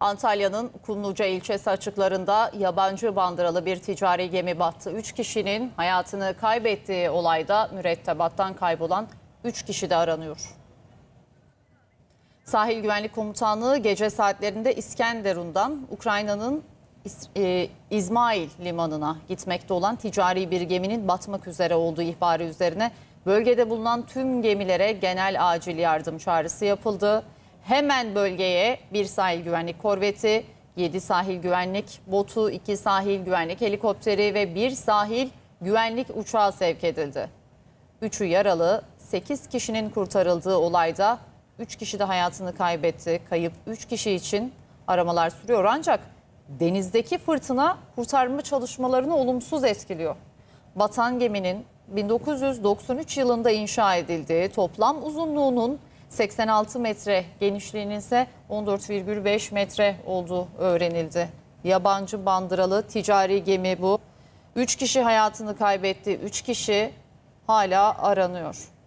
Antalya'nın Kumluca ilçesi açıklarında yabancı bandıralı bir ticari gemi battı. 3 kişinin hayatını kaybettiği olayda mürettebattan kaybolan 3 kişi de aranıyor. Sahil Güvenlik Komutanlığı gece saatlerinde İskenderun'dan Ukrayna'nın İzmail limanına gitmekte olan ticari bir geminin batmak üzere olduğu ihbarı üzerine bölgede bulunan tüm gemilere genel acil yardım çağrısı yapıldı. Hemen bölgeye bir sahil güvenlik korveti, 7 sahil güvenlik botu, 2 sahil güvenlik helikopteri ve 1 sahil güvenlik uçağı sevk edildi. 3'ü yaralı, 8 kişinin kurtarıldığı olayda 3 kişi de hayatını kaybetti. Kayıp 3 kişi için aramalar sürüyor ancak denizdeki fırtına kurtarma çalışmalarını olumsuz etkiliyor. Batan geminin 1993 yılında inşa edildiği, toplam uzunluğunun 86 metre, genişliğinin ise 14,5 metre olduğu öğrenildi. Yabancı bandıralı ticari gemi bu. 3 kişi hayatını kaybetti, 3 kişi hala aranıyor.